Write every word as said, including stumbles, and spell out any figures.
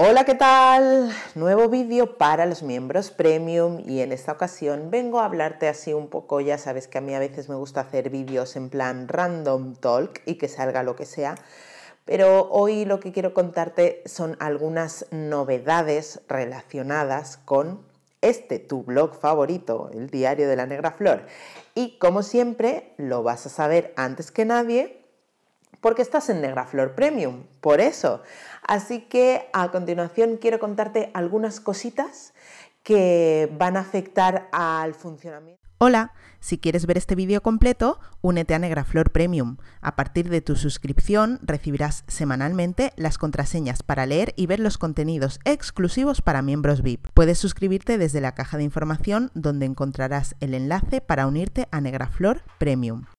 Hola, ¿qué tal? Nuevo vídeo para los miembros premium y en esta ocasión vengo a hablarte así un poco, ya sabes que a mí a veces me gusta hacer vídeos en plan random talk y que salga lo que sea, pero hoy lo que quiero contarte son algunas novedades relacionadas con este tu blog favorito, el Diario de la Negra Flor, y como siempre lo vas a saber antes que nadie porque estás en Negra Flor Premium, por eso. Así que a continuación quiero contarte algunas cositas que van a afectar al funcionamiento. Hola, si quieres ver este vídeo completo, únete a Negra Flor Premium. A partir de tu suscripción recibirás semanalmente las contraseñas para leer y ver los contenidos exclusivos para miembros V I P. Puedes suscribirte desde la caja de información donde encontrarás el enlace para unirte a Negra Flor Premium.